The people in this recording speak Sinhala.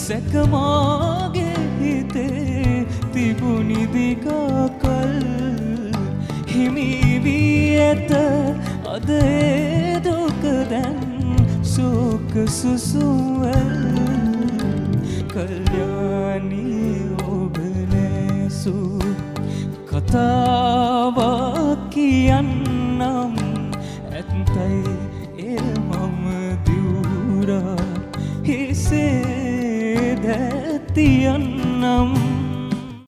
සැකමාගේ හිතේ තිබුණි දිගකල් හිමි වී ඇත අද ඒ දුක දැන් ශෝක සුසුවල් කල්යාණී ඔබ නැසූ කතාවක් කියන්නම් ඇත්තයි එය මම දිවුරා හිසේ දැතියන්